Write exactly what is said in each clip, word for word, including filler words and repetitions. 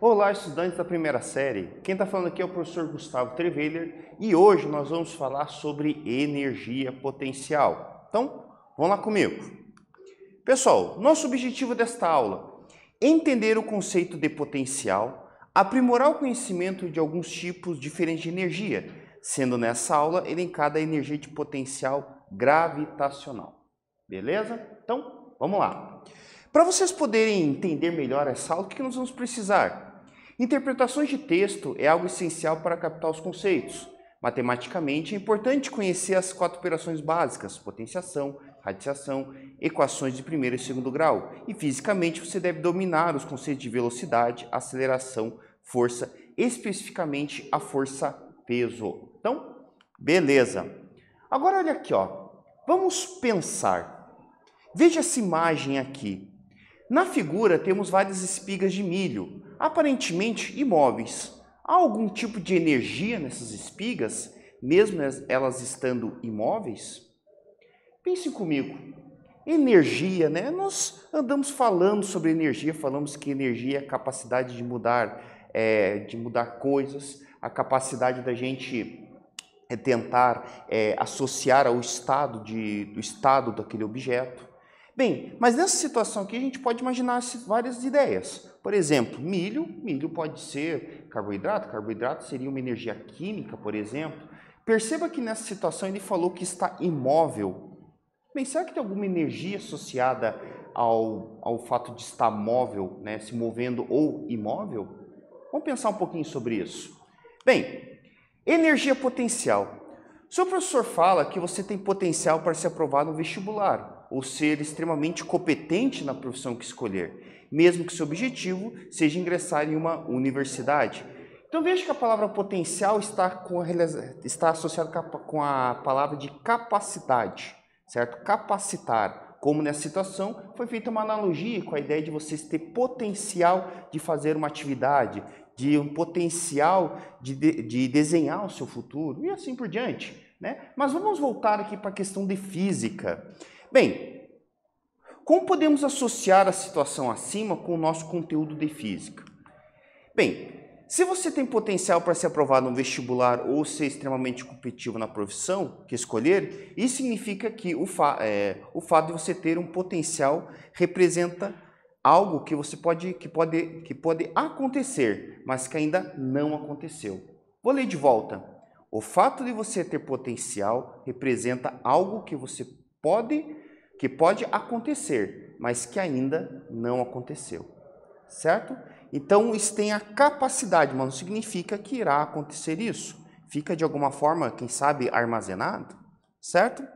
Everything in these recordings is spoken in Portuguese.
Olá, estudantes da primeira série. Quem está falando aqui é o professor Gustavo Treveller e hoje nós vamos falar sobre energia potencial. Então, vamos lá comigo. Pessoal, nosso objetivo desta aula é entender o conceito de potencial, aprimorar o conhecimento de alguns tipos diferentes de energia, sendo nessa aula elencada a energia de potencial gravitacional. Beleza? Então, vamos lá. Para vocês poderem entender melhor essa aula, o que nós vamos precisar? Interpretações de texto é algo essencial para captar os conceitos. Matematicamente, é importante conhecer as quatro operações básicas: potenciação, radiação, equações de primeiro e segundo grau. E fisicamente, você deve dominar os conceitos de velocidade, aceleração, força, especificamente a força-peso. Então, beleza. Agora, olha aqui, ó. Vamos pensar. Veja essa imagem aqui. Na figura temos várias espigas de milho, aparentemente imóveis. Há algum tipo de energia nessas espigas, mesmo elas estando imóveis? Pense comigo. Energia, né? Nós andamos falando sobre energia, falamos que energia é a capacidade de mudar, é, de mudar coisas, a capacidade da gente é, tentar é, associar ao estado, de, do estado daquele objeto. Bem, mas nessa situação aqui a gente pode imaginar várias ideias. Por exemplo, milho, milho pode ser carboidrato, carboidrato seria uma energia química, por exemplo. Perceba que nessa situação ele falou que está imóvel. Bem, será que tem alguma energia associada ao, ao fato de estar móvel, né, se movendo ou imóvel? Vamos pensar um pouquinho sobre isso. Bem, energia potencial. O seu professor fala que você tem potencial para se aprovar no vestibular, ou ser extremamente competente na profissão que escolher, mesmo que seu objetivo seja ingressar em uma universidade. Então veja que a palavra potencial está, com a, está associada com a palavra de capacidade, certo? Capacitar. Como nessa situação foi feita uma analogia com a ideia de vocês ter potencial de fazer uma atividade, de um potencial de, de, de desenhar o seu futuro e assim por diante, né? Mas vamos voltar aqui para a questão de física. Bem, como podemos associar a situação acima com o nosso conteúdo de física? Bem, se você tem potencial para ser aprovado no vestibular ou ser extremamente competitivo na profissão que escolher, isso significa que o, fa é, o fato de você ter um potencial representa algo que você pode que, pode que pode acontecer, mas que ainda não aconteceu. Vou ler de volta. O fato de você ter potencial representa algo que você pode que pode acontecer, mas que ainda não aconteceu. Certo? Então, isso tem a capacidade, mas não significa que irá acontecer isso. Fica de alguma forma, quem sabe, armazenado, certo?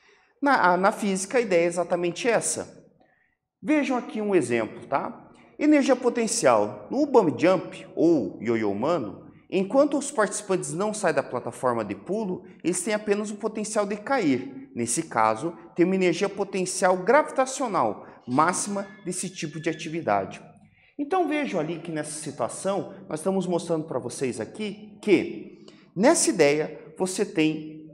Na, na física, a ideia é exatamente essa. Vejam aqui um exemplo, tá? Energia potencial. No bungee jump, ou ioiô humano, enquanto os participantes não saem da plataforma de pulo, eles têm apenas o potencial de cair. Nesse caso, tem uma energia potencial gravitacional máxima desse tipo de atividade. Então vejam ali que nessa situação, nós estamos mostrando para vocês aqui que nessa ideia você tem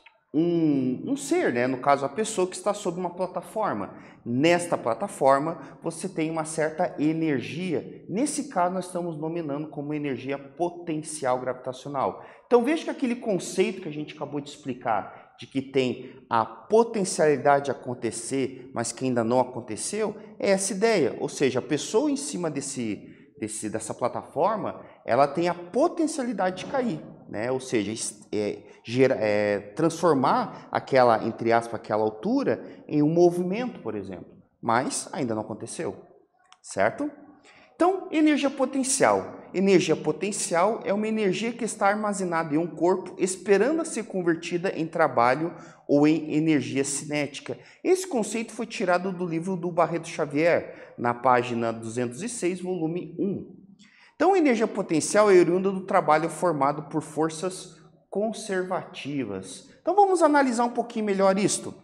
um, um ser, né? No caso a pessoa que está sobre uma plataforma. Nesta plataforma você tem uma certa energia. Nesse caso nós estamos nominando como energia potencial gravitacional. Então veja que aquele conceito que a gente acabou de explicar, de que tem a potencialidade de acontecer, mas que ainda não aconteceu, é essa ideia. Ou seja, a pessoa em cima desse, desse, dessa plataforma, ela tem a potencialidade de cair, né? Ou seja, é, gera, é, transformar aquela, entre aspas, aquela altura em um movimento, por exemplo. Mas ainda não aconteceu, certo? Então, energia potencial. Energia potencial é uma energia que está armazenada em um corpo esperando a ser convertida em trabalho ou em energia cinética. Esse conceito foi tirado do livro do Barreto Xavier, na página duzentos e seis, volume um. Então, a energia potencial é oriunda do trabalho formado por forças conservativas. Então, vamos analisar um pouquinho melhor isto.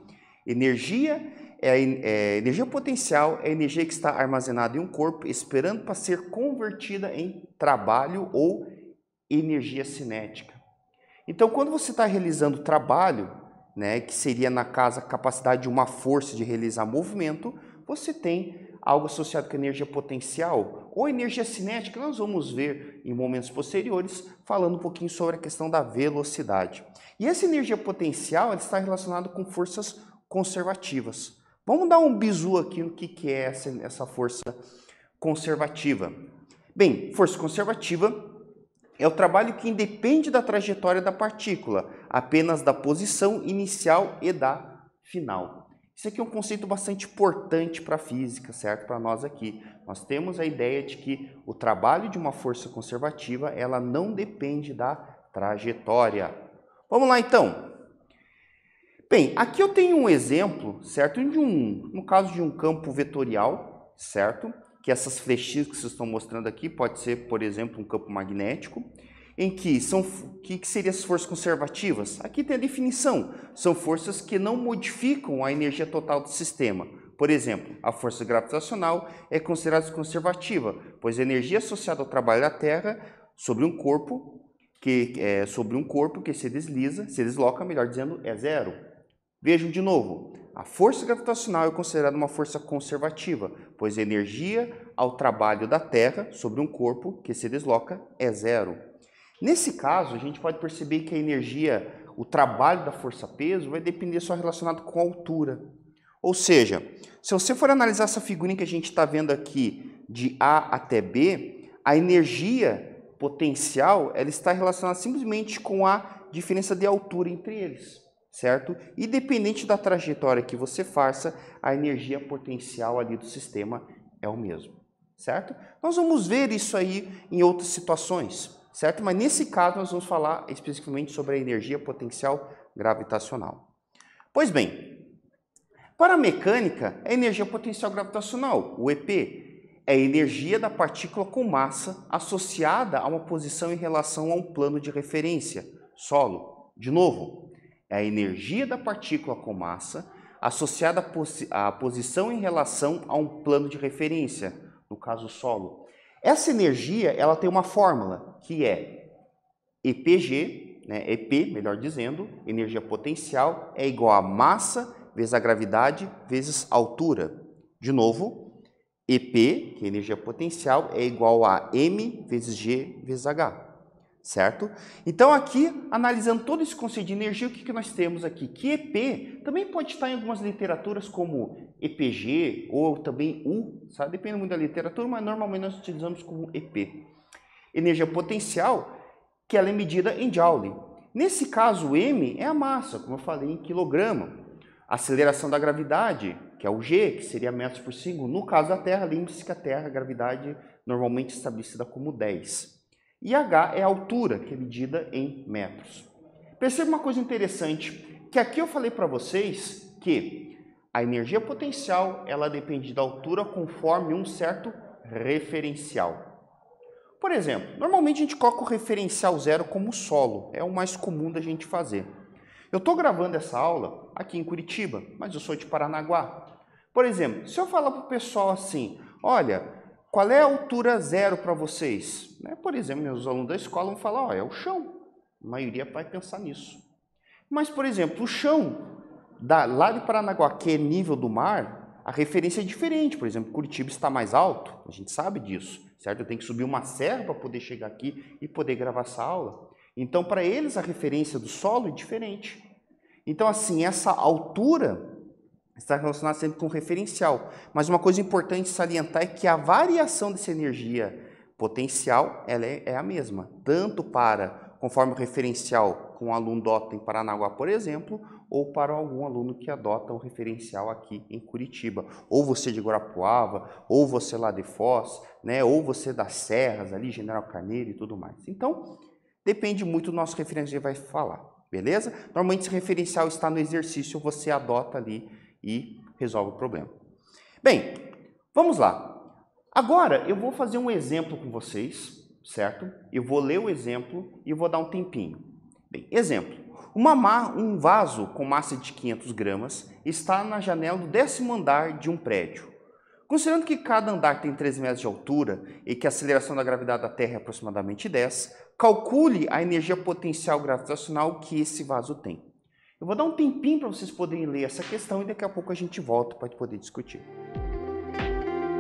Energia É a, é, energia potencial é a energia que está armazenada em um corpo esperando para ser convertida em trabalho ou energia cinética. Então, quando você está realizando trabalho, né, que seria na casa a capacidade de uma força de realizar movimento, você tem algo associado com energia potencial ou energia cinética, nós vamos ver em momentos posteriores, falando um pouquinho sobre a questão da velocidade. E essa energia potencial ela está relacionada com forças conservativas. Vamos dar um bizu aqui no que, que é essa, essa força conservativa. Bem, força conservativa é o trabalho que independe da trajetória da partícula, apenas da posição inicial e da final. Isso aqui é um conceito bastante importante para a física, certo? Para nós aqui. Nós temos a ideia de que o trabalho de uma força conservativa, ela não depende da trajetória. Vamos lá então. Bem, aqui eu tenho um exemplo, certo? De um, no caso de um campo vetorial, certo? Que essas flechinhas que vocês estão mostrando aqui pode ser, por exemplo, um campo magnético, em que são que, que seriam as forças conservativas? Aqui tem a definição, são forças que não modificam a energia total do sistema. Por exemplo, a força gravitacional é considerada conservativa, pois a energia associada ao trabalho da Terra sobre um corpo que é sobre um corpo que se desliza, se desloca, melhor dizendo, é zero. Vejam de novo, a força gravitacional é considerada uma força conservativa, pois a energia ao trabalho da Terra sobre um corpo que se desloca é zero. Nesse caso, a gente pode perceber que a energia, o trabalho da força-peso vai depender só relacionado com a altura. Ou seja, se você for analisar essa figurinha que a gente está vendo aqui de A até B, a energia potencial ela está relacionada simplesmente com a diferença de altura entre eles. Certo? Independente da trajetória que você faça, a energia potencial ali do sistema é o mesmo, certo? Nós vamos ver isso aí em outras situações, certo? Mas nesse caso nós vamos falar especificamente sobre a energia potencial gravitacional. Pois bem, para a mecânica, a energia potencial gravitacional, o E P, é a energia da partícula com massa associada a uma posição em relação a um plano de referência, solo. De novo, é a energia da partícula com massa associada à posição em relação a um plano de referência, no caso solo. Essa energia ela tem uma fórmula que é E P G, né, E P, melhor dizendo, energia potencial é igual a massa vezes a gravidade vezes altura. De novo, E P, que é energia potencial, é igual a M vezes G vezes H. Certo? Então aqui, analisando todo esse conceito de energia, o que, que nós temos aqui? Que E P também pode estar em algumas literaturas como E P G ou também U, sabe? Depende muito da literatura, mas normalmente nós utilizamos como E P. Energia potencial, que ela é medida em Joule. Nesse caso, o M é a massa, como eu falei, em quilograma. A aceleração da gravidade, que é o G, que seria metros por segundo. No caso da Terra, lembre-se que a Terra, a gravidade normalmente estabelecida como dez. E H é a altura, que é medida em metros. Perceba uma coisa interessante, que aqui eu falei para vocês que a energia potencial ela depende da altura conforme um certo referencial. Por exemplo, normalmente a gente coloca o referencial zero como solo, é o mais comum da gente fazer. Eu estou gravando essa aula aqui em Curitiba, mas eu sou de Paranaguá. Por exemplo, se eu falar para o pessoal assim, olha, qual é a altura zero para vocês? Né? Por exemplo, meus alunos da escola vão falar, ó, é o chão. A maioria vai pensar nisso. Mas, por exemplo, o chão da, lá de Paranaguá, que é nível do mar, a referência é diferente. Por exemplo, Curitiba está mais alto, a gente sabe disso, certo? Eu tenho que subir uma serra para poder chegar aqui e poder gravar essa aula. Então, para eles, a referência do solo é diferente. Então, assim, essa altura está relacionada sempre com o referencial. Mas uma coisa importante salientar é que a variação dessa energia potencial ela é, é a mesma, tanto para, conforme o referencial com o aluno adota em Paranaguá, por exemplo, ou para algum aluno que adota o referencial aqui em Curitiba. Ou você de Guarapuava, ou você lá de Foz, né, ou você das Serras, ali, General Carneiro e tudo mais. Então, depende muito do nosso referencial que vai falar, beleza? Normalmente esse referencial está no exercício, você adota ali e resolve o problema. Bem, vamos lá. Agora eu vou fazer um exemplo com vocês, certo? Eu vou ler o exemplo e vou dar um tempinho. Bem, exemplo. Uma ma um vaso com massa de quinhentos gramas está na janela do décimo andar de um prédio. Considerando que cada andar tem três metros de altura e que a aceleração da gravidade da Terra é aproximadamente dez, calcule a energia potencial gravitacional que esse vaso tem. Eu vou dar um tempinho para vocês poderem ler essa questão e daqui a pouco a gente volta para poder discutir.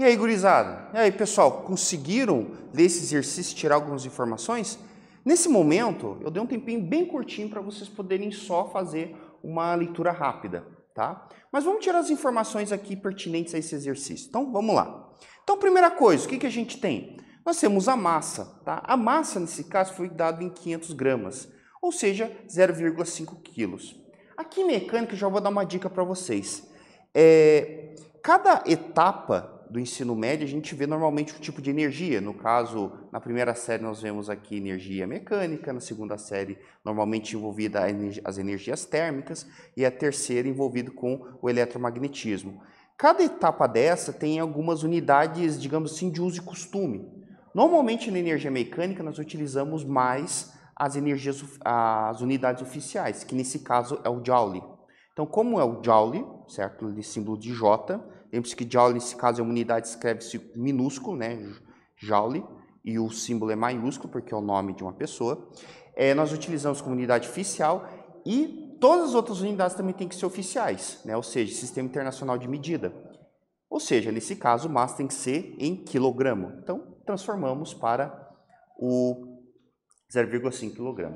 E aí, gurizada? E aí, pessoal, conseguiram ler esse exercício e tirar algumas informações? Nesse momento, eu dei um tempinho bem curtinho para vocês poderem só fazer uma leitura rápida, tá? Mas vamos tirar as informações aqui pertinentes a esse exercício. Então, vamos lá. Então, primeira coisa, o que, que a gente tem? Nós temos a massa, tá? A massa, nesse caso, foi dada em quinhentos gramas, ou seja, zero vírgula cinco quilos. Aqui em mecânica, já vou dar uma dica para vocês. É, cada etapa do ensino médio, a gente vê normalmente um tipo de energia. No caso, na primeira série nós vemos aqui energia mecânica, na segunda série normalmente envolvida as energias térmicas e a terceira envolvida com o eletromagnetismo. Cada etapa dessa tem algumas unidades, digamos assim, de uso e costume. Normalmente na energia mecânica nós utilizamos mais as energias, as unidades oficiais, que nesse caso é o Joule. Então, como é o Joule, certo? De símbolo de J, lembre-se que Joule, nesse caso, é uma unidade, escreve-se minúsculo, né? Joule, e o símbolo é maiúsculo, porque é o nome de uma pessoa. É, nós utilizamos como unidade oficial e todas as outras unidades também têm que ser oficiais, né? Ou seja, Sistema Internacional de Medida. Ou seja, nesse caso, o massa tem que ser em quilograma. Então, transformamos para o zero vírgula cinco quilograma.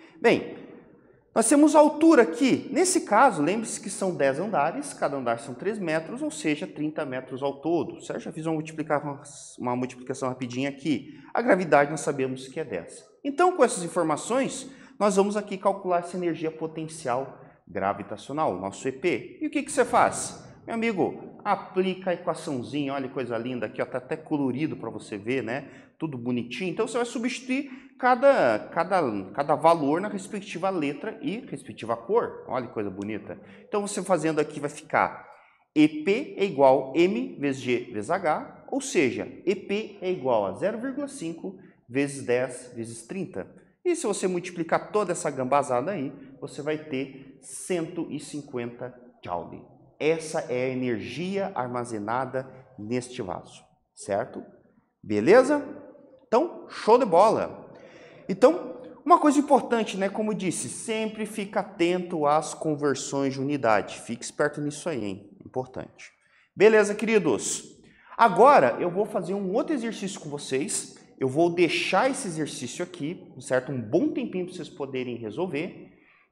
Bem, nós temos a altura aqui. Nesse caso, lembre-se que são dez andares, cada andar são três metros, ou seja, trinta metros ao todo. Certo? Já fiz uma multiplicação, uma multiplicação rapidinha aqui. A gravidade nós sabemos que é dez. Então, com essas informações, nós vamos aqui calcular essa energia potencial gravitacional, nosso E P. E o que, que você faz? Meu amigo, aplica a equaçãozinha, olha que coisa linda aqui, está até colorido para você ver, né? Tudo bonitinho. Então, você vai substituir cada, cada, cada valor na respectiva letra e respectiva cor. Olha que coisa bonita. Então, você fazendo aqui vai ficar E P é igual a M vezes G vezes H, ou seja, E P é igual a zero vírgula cinco vezes dez vezes trinta. E se você multiplicar toda essa gambazada aí, você vai ter cento e cinquenta Joule. Essa é a energia armazenada neste vaso, certo? Beleza? Então, show de bola! Então, uma coisa importante, né? Como eu disse, sempre fica atento às conversões de unidade. Fique esperto nisso aí, hein? Importante. Beleza, queridos? Agora, eu vou fazer um outro exercício com vocês. Eu vou deixar esse exercício aqui, certo? Um bom tempinho para vocês poderem resolver.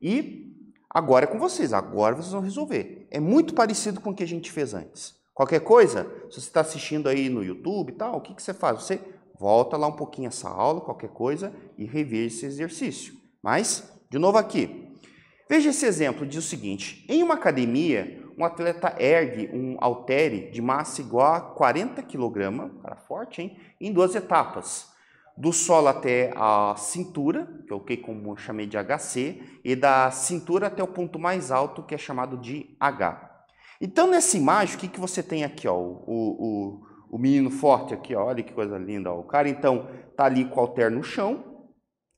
E agora é com vocês, agora vocês vão resolver. É muito parecido com o que a gente fez antes. Qualquer coisa, se você está assistindo aí no YouTube e tal, o que, que você faz? Você volta lá um pouquinho essa aula, qualquer coisa, e reveja esse exercício. Mas, de novo aqui. Veja esse exemplo, diz o seguinte. Em uma academia, um atleta ergue um haltere de massa igual a quarenta quilogramas, cara forte, hein? Em duas etapas. Do solo até a cintura, que é o que como eu chamei de H C, e da cintura até o ponto mais alto, que é chamado de H. Então, nessa imagem, o que, que você tem aqui? Ó, o, o, o menino forte aqui, ó, olha que coisa linda. Ó. O cara, então, tá ali com o halter no chão,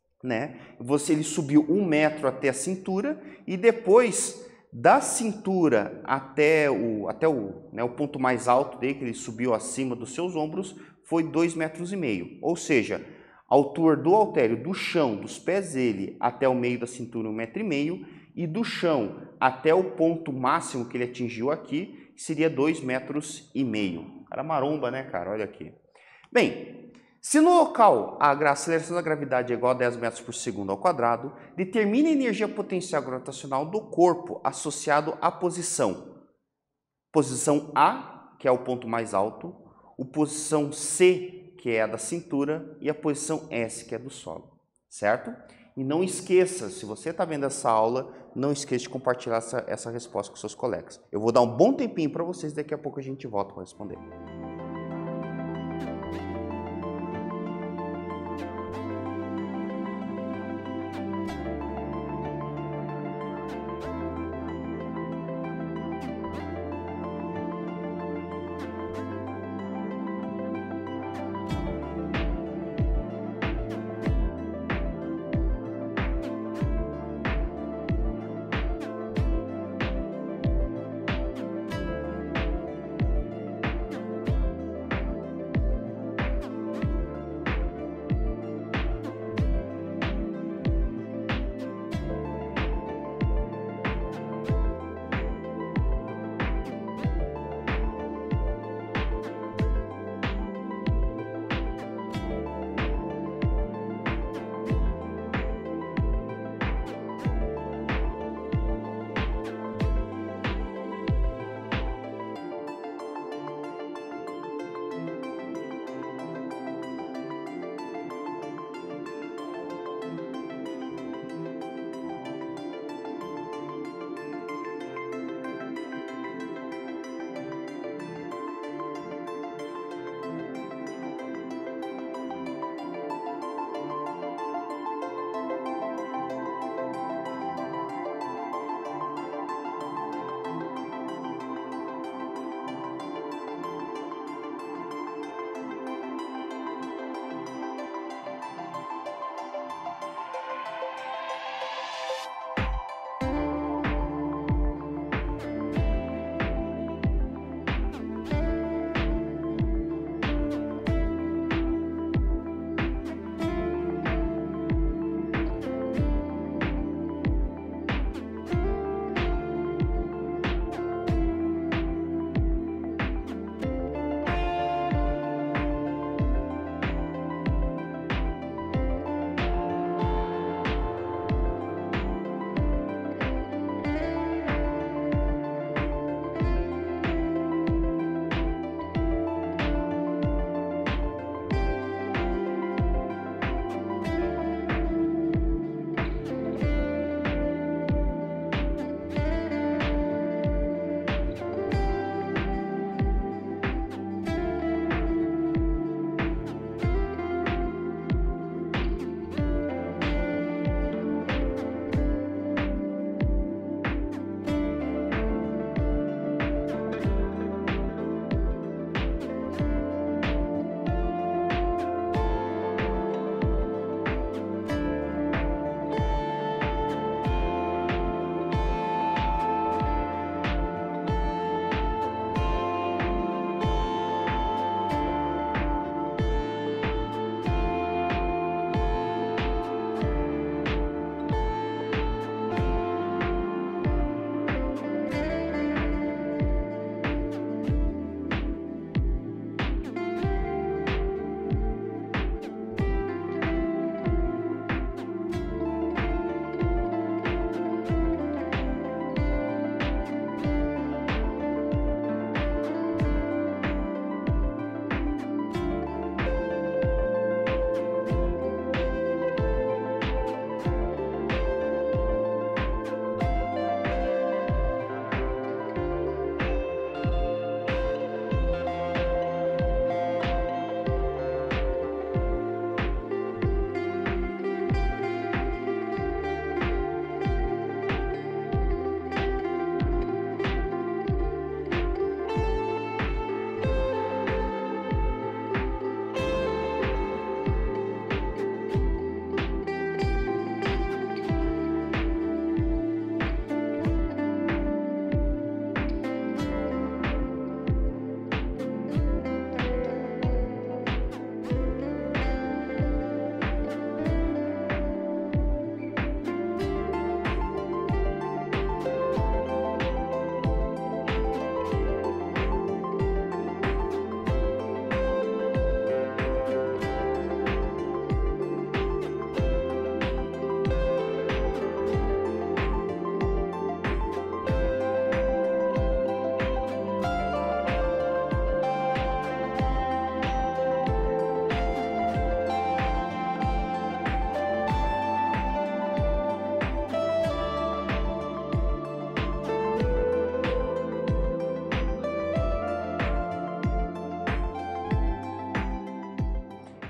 né? Você, ele subiu um metro até a cintura, e depois, da cintura até o, até o, né, o ponto mais alto dele, que ele subiu acima dos seus ombros, foi dois metros e meio, ou seja, a altura do haltério do chão, dos pés dele até o meio da cintura, um metro e meio, e do chão até o ponto máximo que ele atingiu aqui, seria dois metros e meio. Cara maromba, né, cara? Olha aqui. Bem, se no local a aceleração da gravidade é igual a dez metros por segundo ao quadrado, determine a energia potencial gravitacional do corpo associado à posição. Posição A, que é o ponto mais alto, a posição C, que é a da cintura, e a posição S, que é do solo, certo? E não esqueça, se você está vendo essa aula, não esqueça de compartilhar essa, essa resposta com seus colegas. Eu vou dar um bom tempinho para vocês, daqui a pouco a gente volta para responder.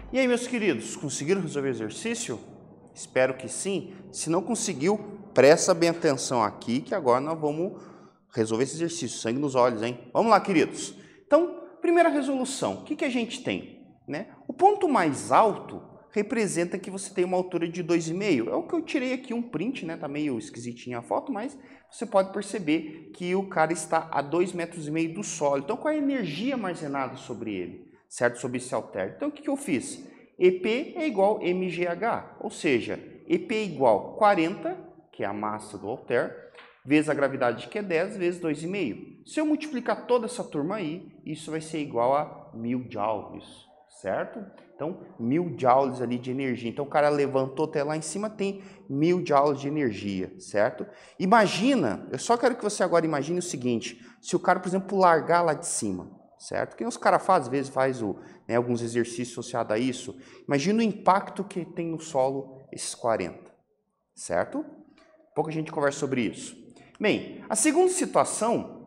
E aí, meus queridos, conseguiram resolver o exercício? Espero que sim. Se não conseguiu, presta bem atenção aqui, que agora nós vamos resolver esse exercício. Sangue nos olhos, hein? Vamos lá, queridos. Então, primeira resolução. O que, que a gente tem? Né? O ponto mais alto representa que você tem uma altura de dois vírgula cinco. É o que eu tirei aqui, um print, né? Tá meio esquisitinha a foto, mas você pode perceber que o cara está a dois metros e meio do solo. Então, qual é a energia armazenada sobre ele? Certo? Sobre esse halter. Então, o que, que eu fiz? E P é igual a M G H, ou seja, E P é igual a quarenta, que é a massa do halter, vezes a gravidade, que é dez, vezes dois vírgula cinco. Se eu multiplicar toda essa turma aí, isso vai ser igual a mil joules, certo? Então, mil joules ali de energia. Então, o cara levantou até lá em cima, tem mil joules de energia, certo? Imagina, eu só quero que você agora imagine o seguinte, se o cara, por exemplo, largar lá de cima, certo? Que os caras fazem, às vezes faz o, né, alguns exercícios associados a isso. Imagina o impacto que tem no solo esses quarenta, certo? Pouco a gente conversa sobre isso. Bem, a segunda situação,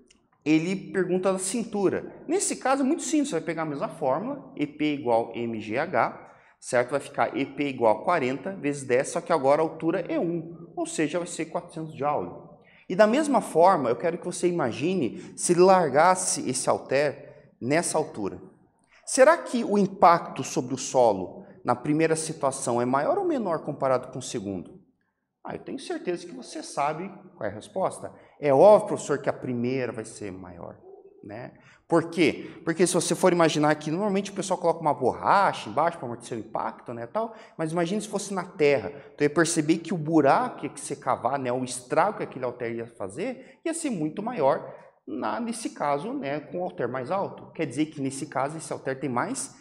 ele pergunta da cintura. Nesse caso é muito simples, você vai pegar a mesma fórmula, E P igual a M G H, certo? Vai ficar E P igual a quarenta vezes dez, só que agora a altura é um, ou seja, vai ser quatrocentos joules. E da mesma forma, eu quero que você imagine se ele largasse esse halter nessa altura. Será que o impacto sobre o solo na primeira situação é maior ou menor comparado com o segundo? Ah, eu tenho certeza que você sabe qual é a resposta. É óbvio, professor, que a primeira vai ser maior, né? Por quê? Porque se você for imaginar que normalmente o pessoal coloca uma borracha embaixo para amortecer o impacto, né, tal, mas imagine se fosse na terra. Então, ia perceber que o buraco que você cavar, né, o estrago que aquele halter ia fazer, ia ser muito maior, na, nesse caso, né, com o halter mais alto. Quer dizer que, nesse caso, esse halter tem mais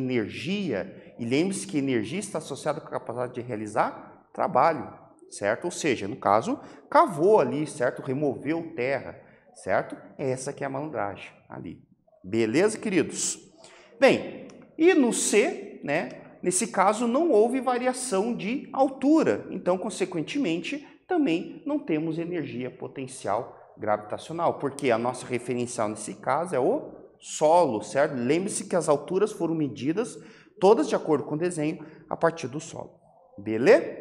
energia. E lembre-se que energia está associada com a capacidade de realizar trabalho, certo? Ou seja, no caso, cavou ali, certo? Removeu terra, certo? Essa que é a malandragem ali. Beleza, queridos? Bem, e no C, né? Nesse caso, não houve variação de altura. Então, consequentemente, também não temos energia potencial gravitacional, porque a nossa referencial nesse caso é o solo, certo? Lembre-se que as alturas foram medidas, todas de acordo com o desenho, a partir do solo. Beleza?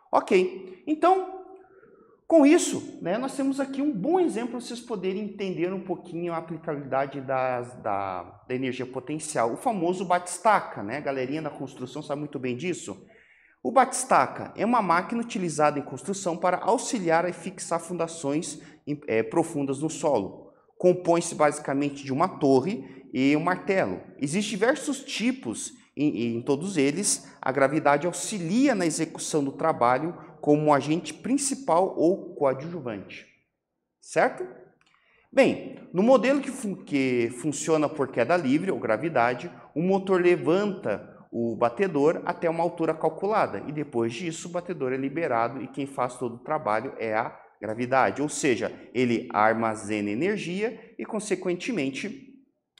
Ok. Então, com isso, né, nós temos aqui um bom exemplo para vocês poderem entender um pouquinho a aplicabilidade das, da, da energia potencial, o famoso batistaca, né? A galerinha da construção sabe muito bem disso. O batistaca é uma máquina utilizada em construção para auxiliar a fixar fundações é, profundas no solo. Compõe-se basicamente de uma torre e um martelo. Existem diversos tipos, e em todos eles, a gravidade auxilia na execução do trabalho como um agente principal ou coadjuvante. Certo? Bem, no modelo que, fun que funciona por queda livre ou gravidade, o motor levanta o batedor até uma altura calculada e depois disso o batedor é liberado e quem faz todo o trabalho é a gravidade, ou seja, ele armazena energia e consequentemente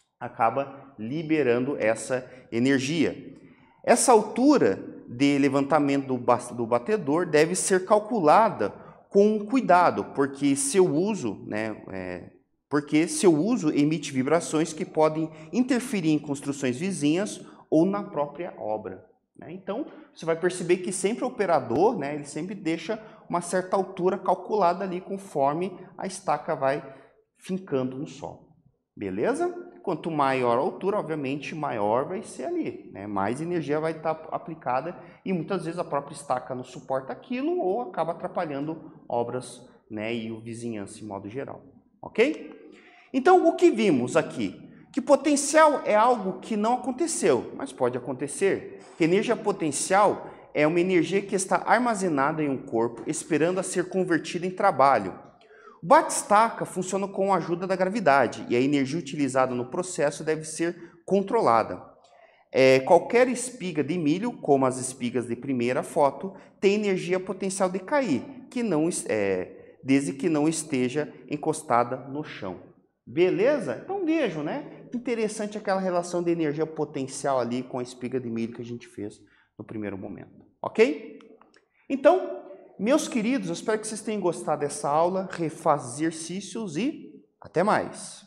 acaba liberando essa energia. Essa altura de levantamento do batedor deve ser calculada com cuidado, porque seu uso, né, é, porque seu uso emite vibrações que podem interferir em construções vizinhas ou na própria obra, né? Então, você vai perceber que sempre o operador, né, ele sempre deixa uma certa altura calculada ali conforme a estaca vai fincando no solo. Beleza? Quanto maior a altura, obviamente, maior vai ser ali, né? Mais energia vai estar aplicada e muitas vezes a própria estaca não suporta aquilo ou acaba atrapalhando obras, né, e o vizinhança em modo geral. Ok? Então, o que vimos aqui? Que potencial é algo que não aconteceu, mas pode acontecer. Que energia potencial é uma energia que está armazenada em um corpo, esperando a ser convertida em trabalho. O batistaca funciona com a ajuda da gravidade e a energia utilizada no processo deve ser controlada. É, qualquer espiga de milho, como as espigas de primeira foto, tem energia potencial de cair, que não, é, desde que não esteja encostada no chão. Beleza? Então vejam, né? Interessante aquela relação de energia potencial ali com a espiga de milho que a gente fez no primeiro momento. Ok? Então, meus queridos, eu espero que vocês tenham gostado dessa aula, refaz exercícios e até mais!